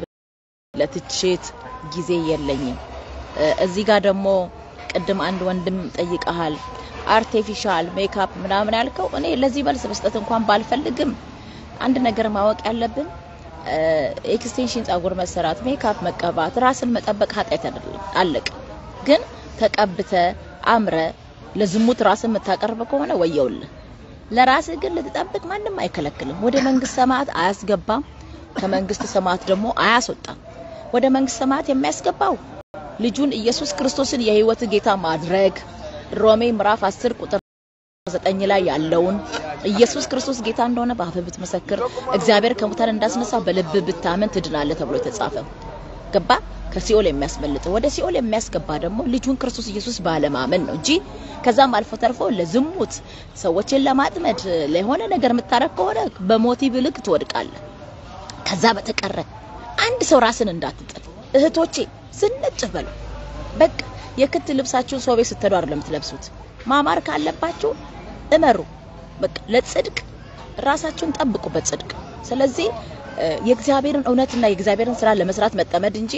ለትችት ጊዜ የለኝም እዚህ ጋር ደግሞ ቀደም አንድ ወንድም ጠይቀሃል አርቲፊሻል ሜካፕ ምናምን ያልከው እኔ ለዚህ መልስ መስጠት እንኳን ባልፈልግም አንድ ነገር ማወቅ ያለብን ኤክስቴንሽን ጸጉር መሰራት ሜካፕ መቀባት ራስን መጠበቅ ኃጢአት አይደለም አለቀ ግን ተቀብተ አምረ ለዝሙት ራስን መታቀርበ ከሆነ ወየውል ለራስ ግን ልትጠብቅ ማንንም አይከለክልም ወደ መንግስት ሰማያት አያስገባም ከመንግስት ሰማያት ደግሞ አያስወጣም ወደ መንግስት ሰማያት የሚያስገባው ልጁን ኢየሱስ ክርስቶስን የህይወት ጌታ ማድረግ ሮሜ ምዕራፍ 10 ቁጥር 9 ላይ ያለውን ኢየሱስ ክርስቶስ ጌታ እንደሆነ በአፍ ብትመሰክር እግዚአብሔር ከሙታን እንዳስነሳ በልብ ብታመን ትድናለህ ተብሎ ተጻፈ ገባ ከሲኦል የሚያስመልጥ ወደ ሲኦል የሚያስገባ ደግሞ ልጁን ክርስቶስ ኢየሱስ ባለማመን ነው እንጂ ከዛም አልፎ ተርፎ ለዝሙት ሰዎችን ለማጥመድ ለሆነ ነገር መታረክ ከሆነ በሞቲቭ ልክ ትወድቃለህ ከዛ በተቀረ አንድ ሰው ራስን እንዳትጥል እህቶቼ ስንጭ በሉ በቃ የክት ልብሳችሁን ሶቤ ስትሄዱ አይደለም ትለብሱት ማማር ካለባችሁ እመሩ በቃ ለጽድቅ ራሳችሁን ጠብቁ በጽድቅ ስለዚህ የእግዚአብሔርን እውነትና የእግዚአብሔርን ስራ ለመስራት መጠመድ እንጂ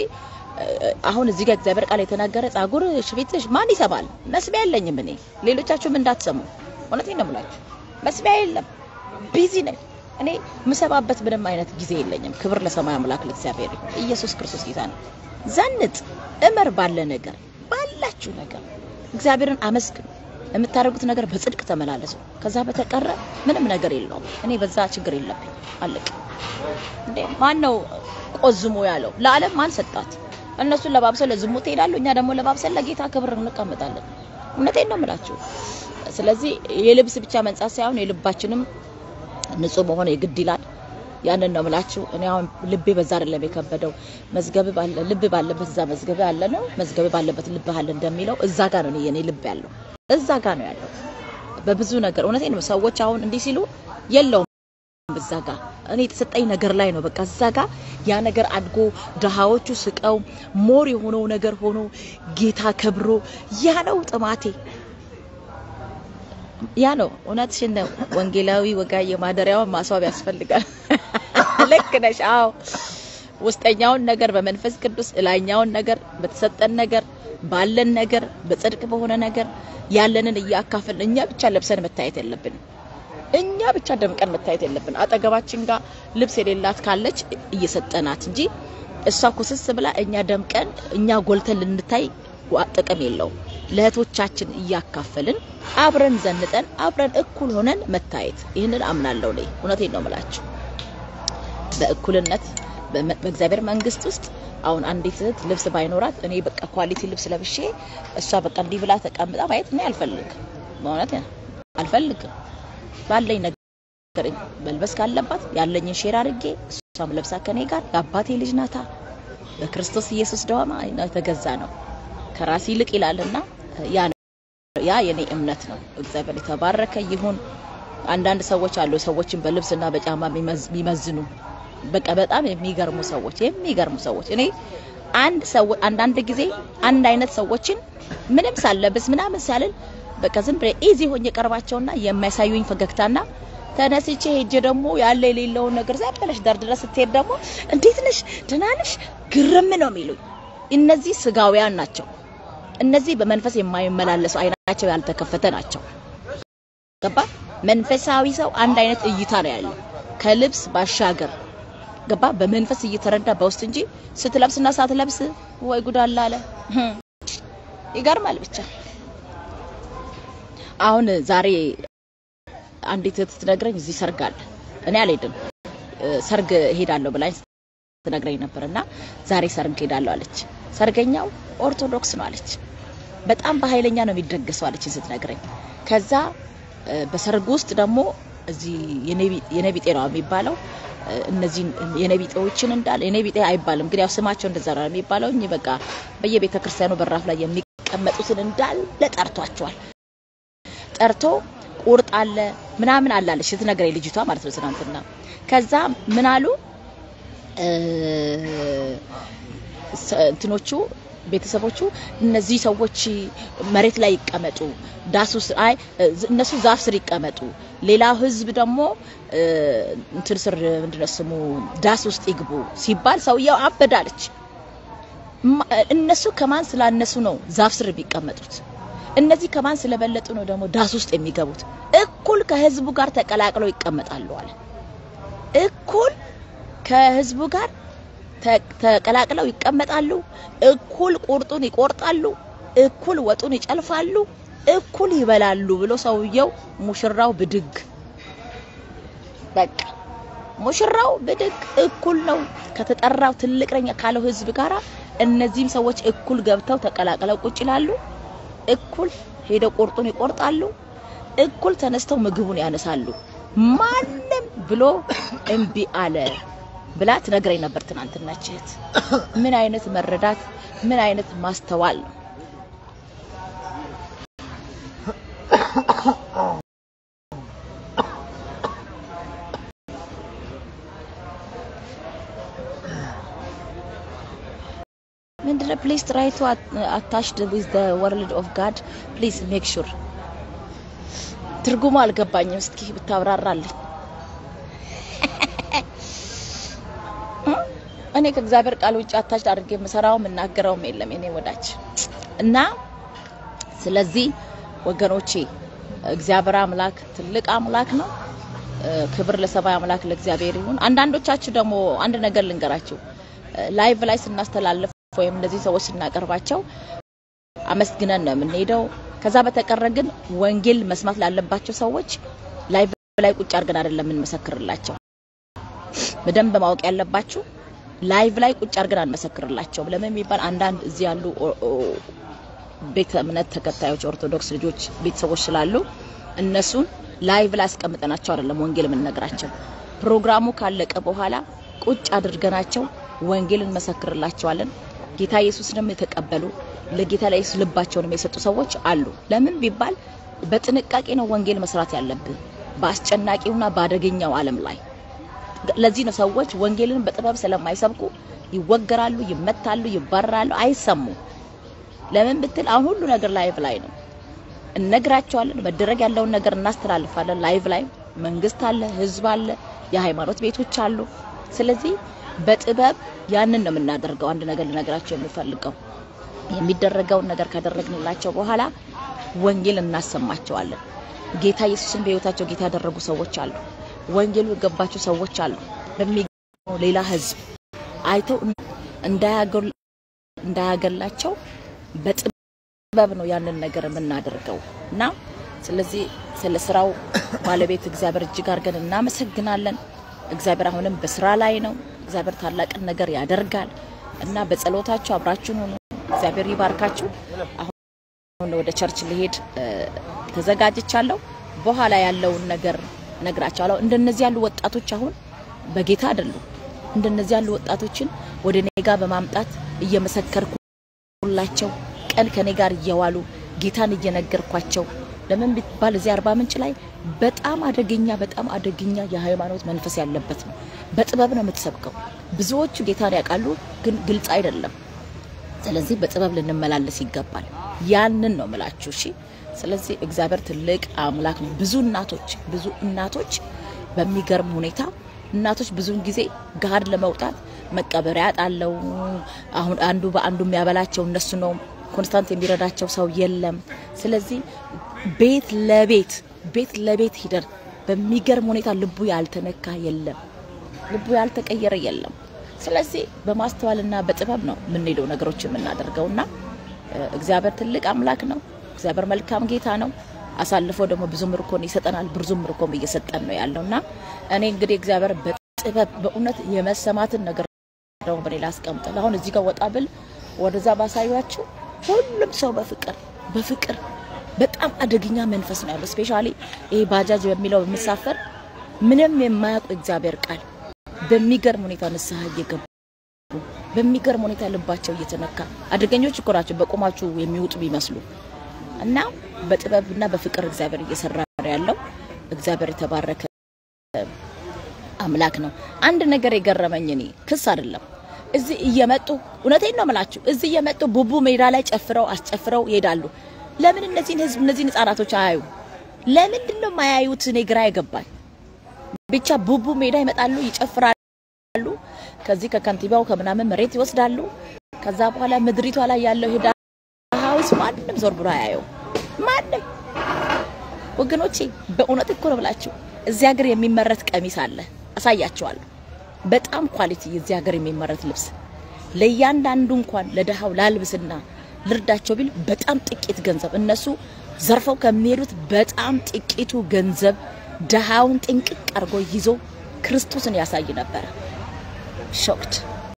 አሁን እዚህ ጋር እግዚአብሔር ቃል የተናገረ ጻጉር ሽፊትሽ ማን ይሰማል መስሚያ የለኝም እኔ ሌሎቻችሁም እንዳትሰሙ እውነቴን ነው የምላችሁ መስሚያ የለም ቢዚ ነኝ እኔ ምሰባበት ምንም አይነት ጊዜ የለኝም ክብር ለሰማይ አምላክ ለእግዚአብሔር ኢየሱስ ክርስቶስ ጌታ ነው ዘንጥ እመር ባለ ነገር ባላችሁ ነገር እግዚአብሔርን አመስግኑ የምታደርጉት ነገር በጽድቅ ተመላለሱ ከዛ በተቀረ ምንም ነገር የለውም እኔ በዛ ችግር የለብኝ አለቀ እንዴ ማን ነው ቆዝሞ ያለው ለዓለም ማን ሰጣት እነሱ ለባብሰው ለዝሙት ይላሉ እኛ ደግሞ ለባብሰው ለጌታ ክብር እንቀመጣለን እውነቴን ነው የምላችሁ ስለዚህ የልብስ ብቻ መንጻት ሳይሆን የልባችንም ንጹህ መሆን የግድ ይላል ያንን ነው የምላችሁ እኔ አሁን ልቤ በዛ አይደለም የከበደው መዝገብ ባለ ልብ ባለበት እዛ መዝገብ ያለ ነው መዝገብ ባለበት ልብ አለ እንደሚለው እዛ ጋር ነው የኔ ልብ ያለው እዛ ጋር ነው ያለው በብዙ ነገር እውነቴን ነው ሰዎች አሁን እንዲህ ሲሉ የለው በዛ ጋር እኔ ተሰጠኝ ነገር ላይ ነው በቃ እዛ ጋር ያ ነገር አድጎ ደሃዎቹ ስቀው ሞር የሆነው ነገር ሆኖ ጌታ ከብሮ ያ ነው ጥማቴ ያ ነው እውነትሽን ነው ወንጌላዊ ወጋየ ማደሪያው ማስዋብ ያስፈልጋል ልክ ነሽ አዎ ውስጠኛውን ነገር በመንፈስ ቅዱስ እላኛውን ነገር በተሰጠን ነገር ባለን ነገር በጽድቅ በሆነ ነገር ያለንን ያካፈልን እኛ ብቻ ለብሰን መታየት የለብንም እኛ ብቻ ደምቀን መታየት የለብን አጠገባችን ጋር ልብስ የሌላት ካለች እየሰጠናት እንጂ እሷ ኩስስ ብላ እኛ ደምቀን እኛ ጎልተን ልንታይ ጥቅም የለው ለህቶቻችን ያካፈልን አብረን ዘንጠን አብረን እኩል ሆነን መታየት ይሄንን አምናለሁ ላይ እውነቴን ነው የምላችሁ በእኩልነት በእግዚአብሔር መንግስት ውስጥ አሁን አንዲት እህት ልብስ ባይኖራት እኔ በቃ ኳሊቲ ልብስ ለብሼ እሷ በቃ እንዲህ ብላ ተቀምጣ ማየት እኔ አልፈልግም ማለት ነው አልፈልግም ባለኝ ነገር መልበስ ካለባት ያለኝን ሼር አድርጌ እሷም ለብሳ ከኔ ጋር ያባቴ ልጅ ናታ በክርስቶስ ኢየሱስ ደም ተገዛ ነው ከራስ ይልቅ ይላልና ያ የኔ እምነት ነው እግዚአብሔር የተባረከ ይሁን አንዳንድ ሰዎች አሉ ሰዎችን በልብስና በጫማ የሚመዝኑ በቃ በጣም የሚገርሙ ሰዎች እኔ አንዳንድ ጊዜ አንድ አይነት ሰዎችን ምንም ሳለብስ ምናምን ሳልል በቃ ዝም ብለ ኢዚ ሆኜ ቀርባቸውና የሚያሳዩኝ ፈገግታና ተነስቼ ሄጄ ደግሞ ያለ የሌለው ነገር ዘበለሽ ዳርድረስ ስትሄድ ደግሞ እንዴት ነሽ ደናነሽ ግርም ነው የሚሉኝ እነዚህ ስጋውያን ናቸው እነዚህ በመንፈስ የማይመላለሱ አይናቸው ያልተከፈተ ናቸው ገባ መንፈሳዊ ሰው አንድ አይነት እይታ ነው ያለው ከልብስ ባሻገር ገባ በመንፈስ እየተረዳ በውስጥ እንጂ ስትለብስና ሳትለብስ ወይ ጉዳላ አለ ይገርማል ብቻ አሁን ዛሬ አንዲት ትነግረኝ እዚህ ሰርግ አለ እኔ አልሄድም ሰርግ ሄዳለሁ ብላኝ ትነግረኝ ነበርና ዛሬ ሰርግ ሄዳለሁ አለች ሰርገኛው ኦርቶዶክስ ነው አለች በጣም በኃይለኛ ነው የሚደገሰው አለች ስትነግረኝ ከዛ በሰርግ ውስጥ ደግሞ እዚህ የነቢጤ ነው የሚባለው እነዚህ የነቢጤዎችን እንዳለ የነቢጤ አይባልም ግን ያው ስማቸው እንደዛ ነው የሚባለው እንጂ በቃ በየቤተ ክርስቲያኑ በራፍ ላይ የሚቀመጡትን እንዳለ ጠርቷቸዋል ጠርቶ ቁርጥ አለ ምናምን አላለች ስትነግረኝ ልጅቷ ማለት ነው ትናንትና ከዛ ምን አሉ እንትኖቹ ቤተሰቦቹ እነዚህ ሰዎች መሬት ላይ ይቀመጡ ዳሱስ አይ እነሱ ዛፍ ስር ይቀመጡ ሌላ ህዝብ ደግሞ እንትን ስር ምንድነው ስሙ ዳስ ውስጥ ይግቡ ሲባል ሰውየው አበዳለች እነሱ ከማን ስላነሱ ነው ዛፍ ስር ቢቀመጡት እነዚህ ከማን ስለበለጡ ነው ደግሞ ዳስ ውስጥ የሚገቡት እኩል ከህዝቡ ጋር ተቀላቅለው ይቀመጣሉ አለ እኩል ከህዝቡ ጋር ተቀላቅለው ይቀመጣሉ እኩል ቁርጡን ይቆርጣሉ እኩል ወጡን ይጨልፋሉ እኩል ይበላሉ ብሎ ሰውየው ሙሽራው ብድግ በቃ ሙሽራው ብድግ እኩል ነው ከተጠራው ትልቅረኛ ካለው ህዝብ ጋራ እነዚህም ሰዎች እኩል ገብተው ተቀላቅለው ቁጭ ይላሉ እኩል ሄደው ቁርጡን ይቆርጣሉ እኩል ተነስተው ምግቡን ያነሳሉ ማንም ብሎ እንቢ አለ ብላ ትነግረኝ ነበር ትናንትና እህት ምን አይነት መረዳት ምን አይነት ማስተዋል ነው ምንድነው please try to attach with the word of God please make sure ትርጉሙ አልገባኝም እስኪ ብታብራራልኝ እኔ ከእግዚአብሔር ቃል ውጭ አታች አድርጌ መሰራው መናገራው የለም እኔ ወዳች እና ስለዚህ ወገኖቼ እግዚአብሔር አምላክ ትልቅ አምላክ ነው ክብር ለሰማይ አምላክ ለእግዚአብሔር ይሁን አንዳንዶቻችሁ ደግሞ አንድ ነገር ልንገራችሁ ላይቭ ላይ ስናስተላልፍ ወይም እንደዚህ ሰዎች ስናቀርባቸው አመስግነን ነው የምንሄደው ከዛ በተቀረ ግን ወንጌል መስማት ላለባቸው ሰዎች ላይቭ ላይ ቁጭ አድርገን አይደለም እንመሰክርላቸው በደንብ ማወቅ ያለባችሁ ላይቭ ላይ ቁጭ አድርገን አንመሰክርላቸው ለምን የሚባል አንዳንድ እዚህ ያሉ ቤተ እምነት ተከታዮች ኦርቶዶክስ ልጆች ቤተሰቦች ስላሉ እነሱን ላይቭ ላይ አስቀምጠናቸው አይደለም ወንጌል የምንነግራቸው ፕሮግራሙ ካለቀ በኋላ ቁጭ አድርገናቸው ወንጌልን መሰክርላቸዋለን ጌታ ኢየሱስንም የተቀበሉ ለጌታ ላይ ልባቸውን የሰጡ ሰዎች አሉ ለምን ቢባል በጥንቃቄ ነው ወንጌል መስራት ያለብን በአስጨናቂውና ባደገኛው ዓለም ላይ ለዚህ ነው ሰዎች ወንጌልን በጥበብ ስለማይሰብኩ ይወገራሉ ይመታሉ ይባራሉ አይሰሙ ለምን ብትል አሁን ሁሉ ነገር ላይቭ ላይ ነው እንነግራቸዋለን መደረግ ያለውን ነገር እናስተላልፋለን ላይቭ ላይ መንግስት አለ ህዝብ አለ የሃይማኖት ቤቶች አሉ ስለዚህ በጥበብ ያንን ነው የምናደርገው አንድ ነገር ልነግራችሁ የምፈልገው የሚደረገውን ነገር ካደረግንላቸው በኋላ ወንጌል እናሰማቸዋለን። ጌታ ኢየሱስን በህይወታቸው ጌታ ያደረጉ ሰዎች አሉ። ወንጌሉ የገባቸው ሰዎች አሉ። በሚገርመው ሌላ ህዝብ አይተው እንዳያገላቸው በጥበብ ነው ያንን ነገር የምናደርገው እና ስለዚህ ስለ ስራው ባለቤት እግዚአብሔር እጅግ አድርገን እናመሰግናለን። እግዚአብሔር አሁንም በስራ ላይ ነው። እግዚአብሔር ታላቅ ነገር ያደርጋል እና በጸሎታችሁ አብራችሁን ሆኑ። እግዚአብሔር ይባርካችሁ። አሁን ወደ ቸርች ልሄድ ተዘጋጅቻለሁ። በኋላ ያለውን ነገር ነግራችኋለሁ። እንደነዚህ ያሉ ወጣቶች አሁን በጌታ አይደሉ። እንደነዚህ ያሉ ወጣቶችን ወደ እኔ ጋር በማምጣት እየመሰከርኩላቸው ቀን ከኔ ጋር እየዋሉ ጌታን እየነገርኳቸው ለምን ቢባል እዚህ 40 ምንጭ ላይ በጣም አደገኛ የሃይማኖት መንፈስ ያለበት ነው። በጥበብ ነው የምትሰብከው። ብዙዎቹ ጌታን ያውቃሉ ግን ግልጽ አይደለም። ስለዚህ በጥበብ ልንመላለስ ይገባል። ያንን ነው መላችሁ። እሺ ስለዚህ እግዚአብሔር ትልቅ አምላክ ነው። ብዙ እናቶች በሚገርም ሁኔታ እናቶች ብዙን ጊዜ ጋር ለመውጣት መቀበሪያ ያጣለው አሁን አንዱ በአንዱ የሚያበላቸው እነሱ ነው። ኮንስታንት የሚረዳቸው ሰው የለም። ስለዚህ ቤት ለቤት ሄደን በሚገርም ሁኔታ ልቡ ያልተነካ የለም። ልቡ ያልተቀየረ የለም። ስለዚህ በማስተዋልና በጥበብ ነው የምንሄደው ነገሮችን የምናደርገውና እግዚአብሔር ትልቅ አምላክ ነው። እግዚአብሔር መልካም ጌታ ነው። አሳልፎ ደግሞ ብዙ ምርኮን ይሰጠናል። ብዙ ምርኮም እየሰጠን ነው ያለውና እኔ እንግዲህ እግዚአብሔር በጥበብ በእውነት የመሰማትን ነገር ነው በሌላ አስቀምጠል። አሁን እዚህ ጋር ወጣ ብል ወደዛ ባሳያችሁ ሁሉም ሰው በፍቅር በጣም አደገኛ መንፈስ ነው ያለው። ስፔሻሊ ይሄ ባጃጅ በሚለው የሚሳፈር ምንም የማያውቁ እግዚአብሔር ቃል በሚገርም ሁኔታ ንስሐ እየገቡ በሚገርም ሁኔታ ልባቸው እየተነካ አደገኞች እኮ ናቸው በቆማችሁ የሚወጡ ቢመስሉ እና በጥበብና በፍቅር እግዚአብሔር እየሰራ ያለው እግዚአብሔር የተባረከ አምላክ ነው። አንድ ነገር የገረመኝ እኔ ክስ አይደለም እዚህ እየመጡ እውነቴን ነው የምላችሁ እዚህ እየመጡ ቡቡ ሜዳ ላይ አስጨፍረው ይሄዳሉ። ለምን እነዚህን ህፃናቶች አያዩ? ለምንድን ነው ማያዩት? እኔ ግራ ይገባል። ብቻ ቡቡ ሜዳ ይመጣሉ ይጨፍራሉ። ከዚህ ከካንቲባው ከምናምን መሬት ይወስዳሉ። ከዛ በኋላ ምድሪቷ ላይ ያለው ሄዳ ሃውስ ማንንም ዞር ብሎ አያዩ። ማንንም ወገኖቼ በእውነት እኮ ነው ብላችሁ እዚህ ሀገር የሚመረት ቀሚስ አለ አሳያችኋለሁ። በጣም ኳሊቲ እዚህ ሀገር የሚመረት ልብስ ለያንዳንዱ እንኳን ለደሃው ላልብስና ልርዳቸው ቢል በጣም ጥቂት ገንዘብ እነሱ ዘርፈው ከሚሄዱት በጣም ጥቂቱ ገንዘብ ደሃውን ጥንቅቅ አርጎ ይዞ ክርስቶስን ያሳይ ነበር። ሾክት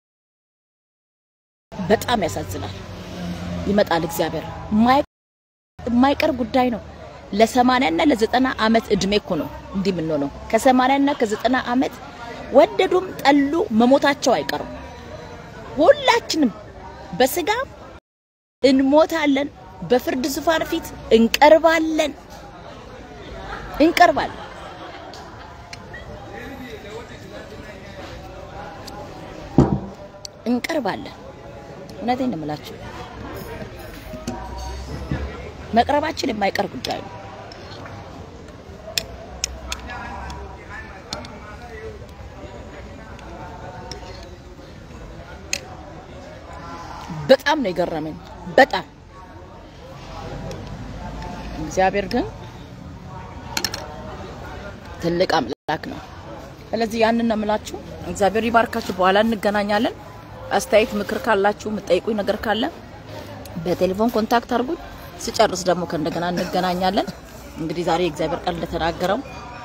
በጣም ያሳዝናል። ይመጣል እግዚአብሔር ማይቀር ጉዳይ ነው። ለ80 እና ለ90 አመት እድሜ እኮ ነው እንዲህ ምን ነው ከ80 እና ከ90 አመት ወደዱም ጠሉ መሞታቸው አይቀርም። ሁላችንም በስጋ እንሞታለን። በፍርድ ዙፋን ፊት እንቀርባለን። እውነቴን ነው የምላችሁ መቅረባችን የማይቀር ጉዳይ ነው። በጣም ነው የገረመኝ። በጣም እግዚአብሔር ግን ትልቅ አምላክ ነው። ስለዚህ ያንን ነው የምላችሁ። እግዚአብሔር ይባርካችሁ። በኋላ እንገናኛለን። አስተያየት ምክር ካላችሁ የምትጠይቁኝ ነገር ካለ በቴሌፎን ኮንታክት አድርጉኝ። ስጨርስ ደግሞ ከእንደገና እንገናኛለን። እንግዲህ ዛሬ እግዚአብሔር ቃል እንደተናገረው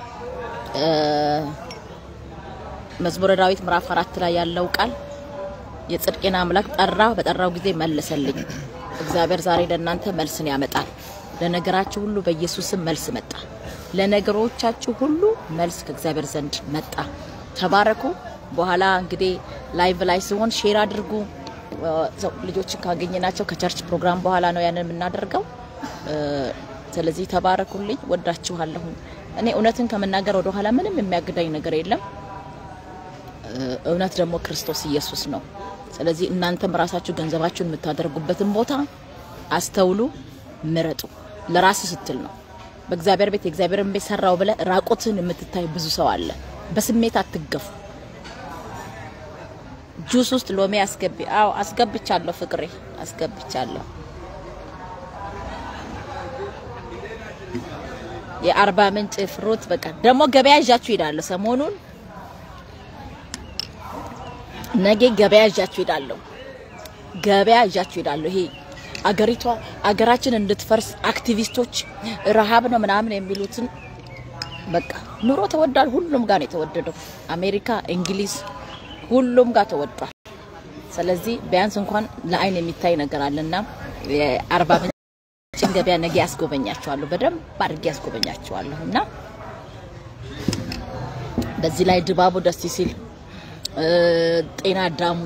መዝሙረ ዳዊት ምዕራፍ 4 ላይ ያለው ቃል የጽድቅና አምላክ በጠራው ጊዜ መለሰልኝ። እግዚአብሔር ዛሬ ለእናንተ መልስን ያመጣል። ለነገራችሁ ሁሉ በኢየሱስም መልስ መጣ። ለነገሮቻችሁ ሁሉ መልስ ከእግዚአብሔር ዘንድ መጣ። ተባረኩ። በኋላ እንግዲህ ላይቭ ላይ ሲሆን ሼር አድርጉ። ልጆችን ካገኘናቸው ከቸርች ፕሮግራም በኋላ ነው ያንን የምናደርገው። ስለዚህ ተባረኩልኝ። ወዳችኋለሁ። እኔ እውነትን ከመናገር ወደ ኋላ ምንም የሚያግዳኝ ነገር የለም። እውነት ደግሞ ክርስቶስ ኢየሱስ ነው። ስለዚህ እናንተም ራሳችሁ ገንዘባችሁን የምታደርጉበትን ቦታ አስተውሉ፣ ምረጡ። ለራስ ስትል ነው። በእግዚአብሔር ቤት የእግዚአብሔርን ቤት ሰራው ብለ ራቆትን የምትታይ ብዙ ሰው አለ። በስሜት አትገፉ። ጁስ ውስጥ ሎሚ አስገቢ አው አስገብቻለሁ ፍቅሬ አስገብቻለሁ የአርባ ምንጭ ፍሩት በቃ ደሞ ገበያ ይዣችሁ ይላል ሰሞኑን ነገ ገበያ ይዣችሁ ይላል ይሄ አገራችን እንድትፈርስ አክቲቪስቶች ረሃብ ነው ምናምን የሚሉትን በቃ ኑሮ ተወዳል ሁሉም ጋር ነው የተወደደው አሜሪካ እንግሊዝ ሁሉም ጋር ተወዷል ስለዚህ ቢያንስ እንኳን ለአይን የሚታይ ነገር አለና የአርባ ምንጭ ገበያ ነገ ያስጎበኛቸዋለሁ በደም ባርግ ያስጎበኛቸዋለሁና በዚህ ላይ ድባቡ ደስ ሲል ጤና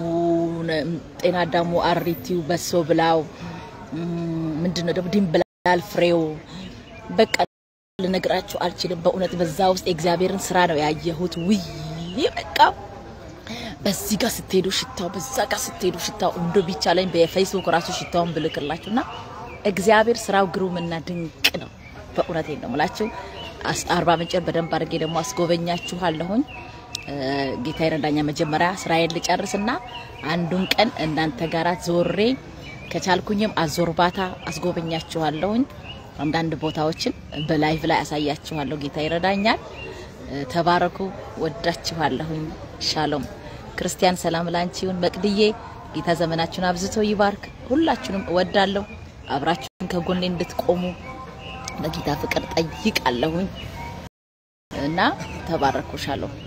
ዳሙ አሪቲው በሶ ብላው ምንድነው ደግሞ ድንብላል ፍሬው በቃ ለነግራችሁ አልችልም በእውነት በዛ ውስጥ እግዚአብሔርን ስራ ነው ያየሁት ውይ በቃ በዚህ ጋር ስትሄዱ ሽታው በዛ ጋር ስትሄዱ ሽታው እንዶ ቢቻለኝ በፌስቡክ ራሱ ሽታውን ብልክላችሁና እግዚአብሔር ስራው ግሩምና ድንቅ ነው በእውነት ነው ማለት አርባ ምንጭን በደንብ አድርጌ ደግሞ አስጎበኛችኋለሁኝ ጌታ ይረዳኛ መጀመሪያ ስራዬን ልጨርስና አንዱን ቀን እናንተ ጋራ ዞሬ ከቻልኩኝም አዞርባታ አስጎበኛችኋለሁኝ አንዳንድ ቦታዎችን በላይቭ ላይ አሳያችኋለሁ ጌታ ይረዳኛል ተባረኩ ወዳችኋለሁኝ ሻሎም ክርስቲያን ሰላም ላንቺውን መቅድዬ ጌታ ዘመናችሁን አብዝቶ ይባርክ ሁላችሁንም እወዳለሁ አብራችሁን ከጎኔ እንድትቆሙ ለጌታ ፍቅር ጠይቃለሁኝ እና ተባረኩ ሻሎም